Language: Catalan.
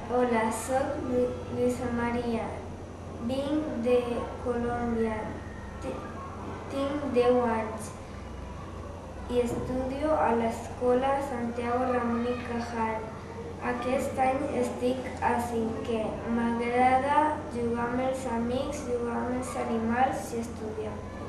Hola, soc Luisa Maria, vinc de Colòmbia, tinc 10 anys i estudio a l'Escola Santiago Ramon y Cajal. Aquest any estic a 5è. M'agrada jugar amb els amics, jugar amb els animals i estudiar.